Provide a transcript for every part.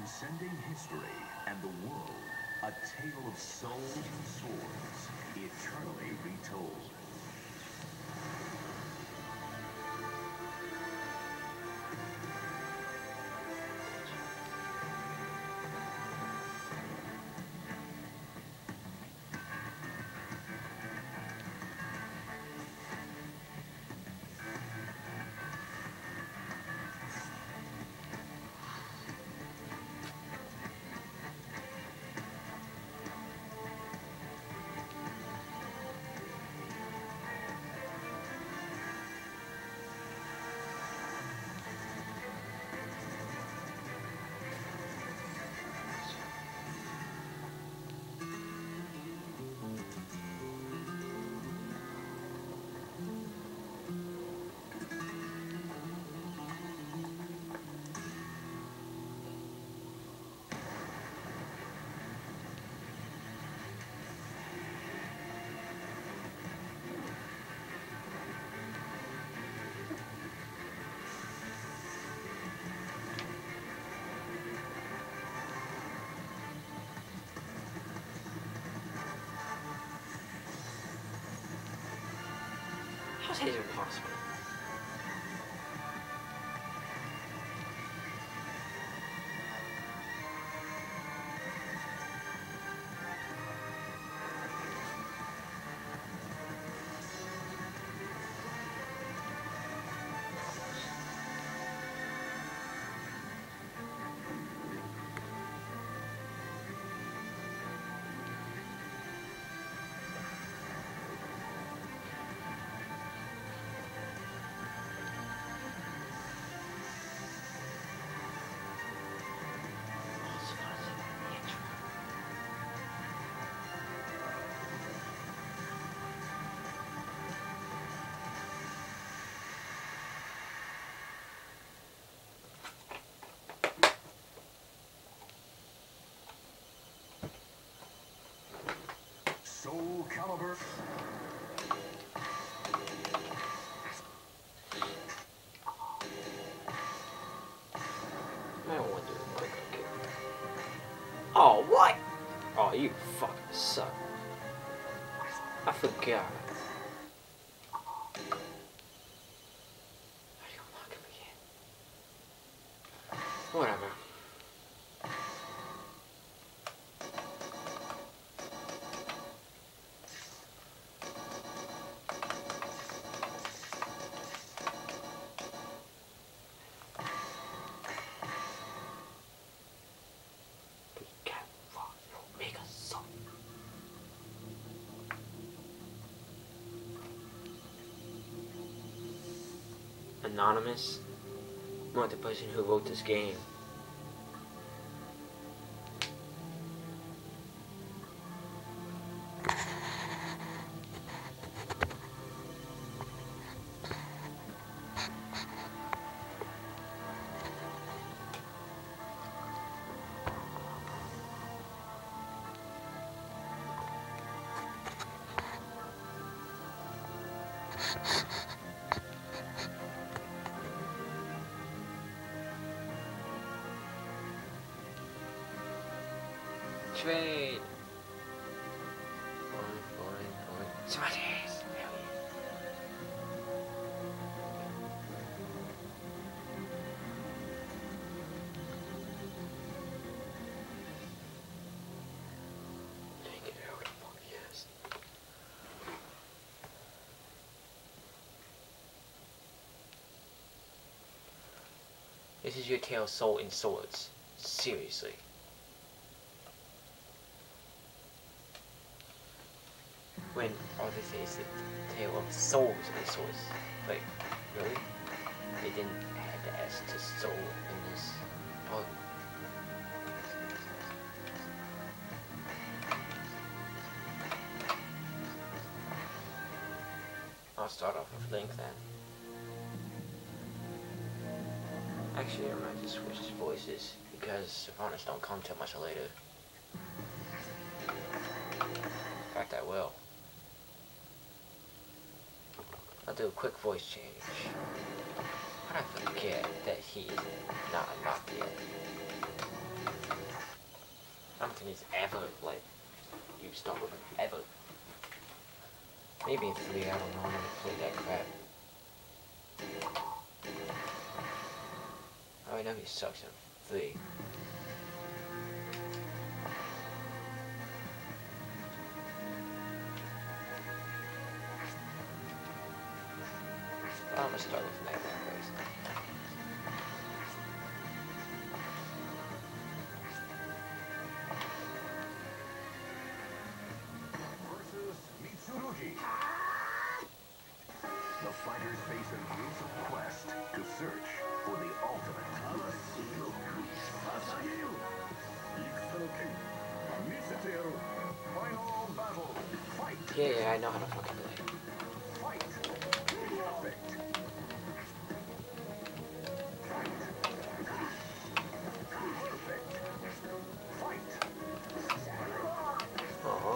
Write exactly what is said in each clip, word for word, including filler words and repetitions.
Transcending history and the world, a tale of souls and swords, eternally retold. How is it even possible? SoulCalibur. I don't want to do a quick kick. Oh, what? Oh, you fucking suck. I forgot. How do you unlock him again? Whatever. Anonymous? I'm not the person who wrote this game. Trade. Boing, boing, boing. Cervantes. Hell yeah. Take it out. Fuck yes. This is your tale of soul and swords. Seriously. When all they say is the tale of souls and swords. Like, really? They didn't add the S to soul in this. Oh. I'll start off with Link then. Actually, I might just switch to voices because cervantes don't come till much later. In fact, I will. I'll do a quick voice change. But I forget that he's not unlocked yet. I don't think he's ever, like, used up with him, ever. Maybe in three, I don't know, I'm gonna play that crap. Oh, I know he sucks in three. I'm gonna start with Nightmare first. The fighters face a gruesome quest to search for the ultimate. Final battle. Fight. Yeah, yeah, I know how to fucking play. Fight. Perfect. Fight. Perfect. Fight. Aww.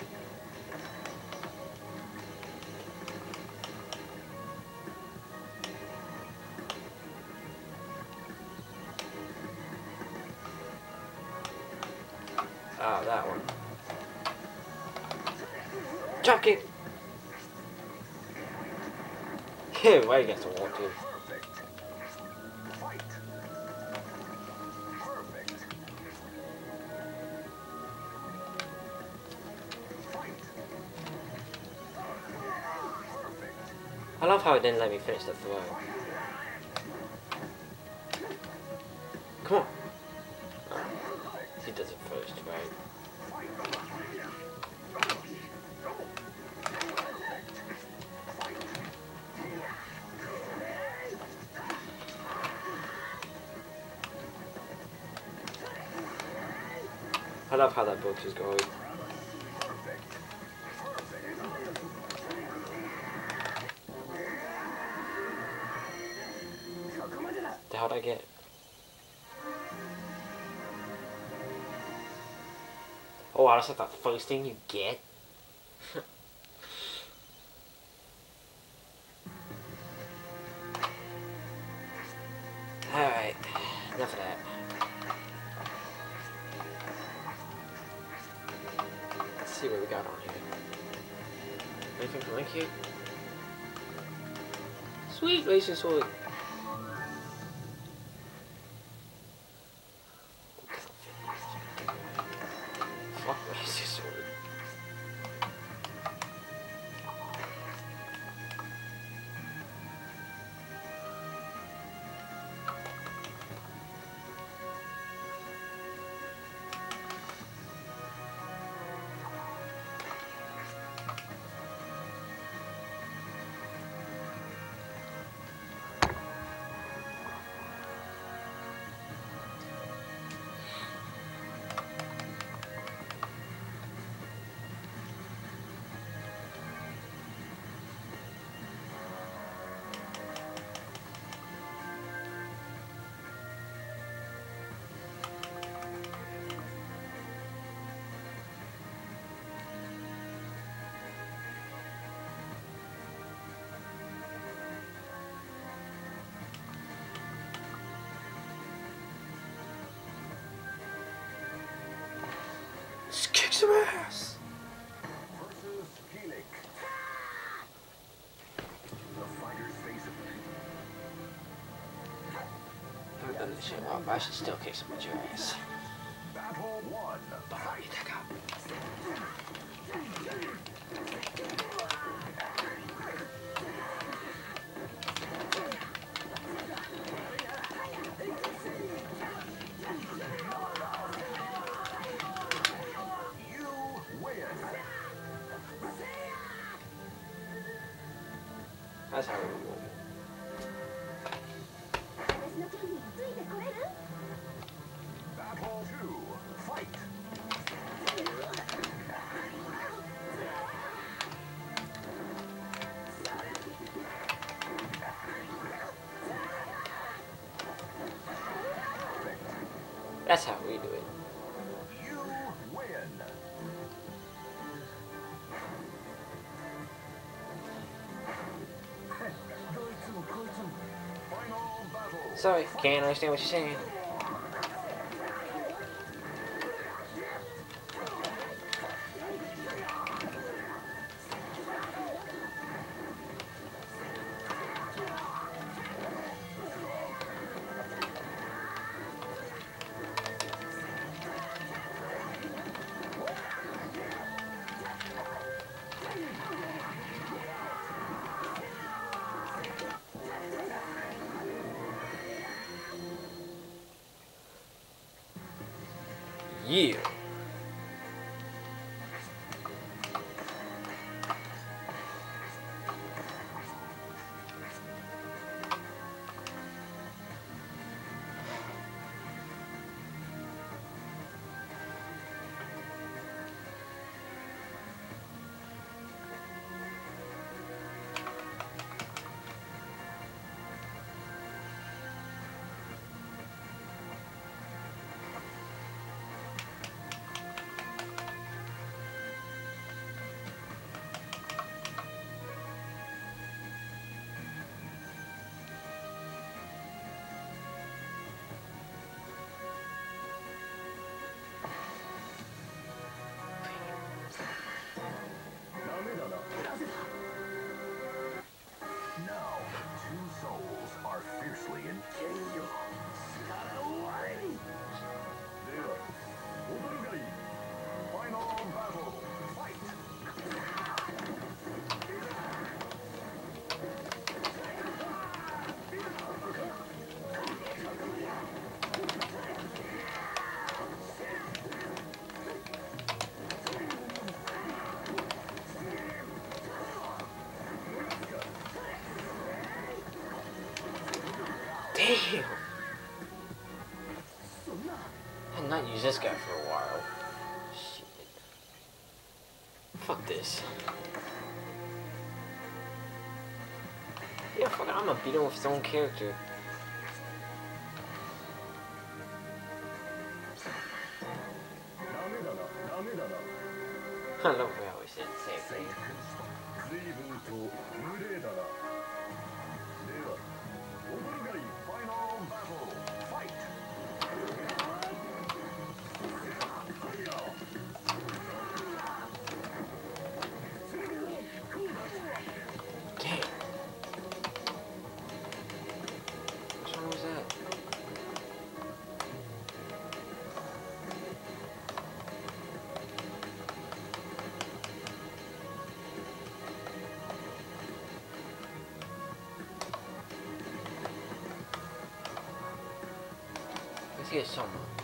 Oh, that one. Drop kick! Yeah, why you get to walk in? Perfect. Fight. Perfect. Fight. Perfect. I love how it didn't let me finish the throw. Come on! Oh, he does it first, right? I love how that book is going. The hell did I get? Oh, that's like the first thing you get? Alright, enough of that. Let's see what we got on here. Anything from like here? Sweet racing sword. Fuck racing sword. Just kick some ass! Versus Helix. The fighters face it. I haven't done this shit up, but I should still kick some of your ass. Battle one. Fight. You win. That's how we roll. Battle two. Fight. That's how we do it. You win. Final battle. Sorry, can't understand what you're saying. Yeah. Now, two souls are fiercely in. Final battle. Fight. Damn! I've not used this guy for a while. Shit. Fuck this. Yeah, fuck it, I'm gonna beat him with his own character. I love we always say the same thing. Final battle. Fight. Damn. Which one was that? Let's get someone.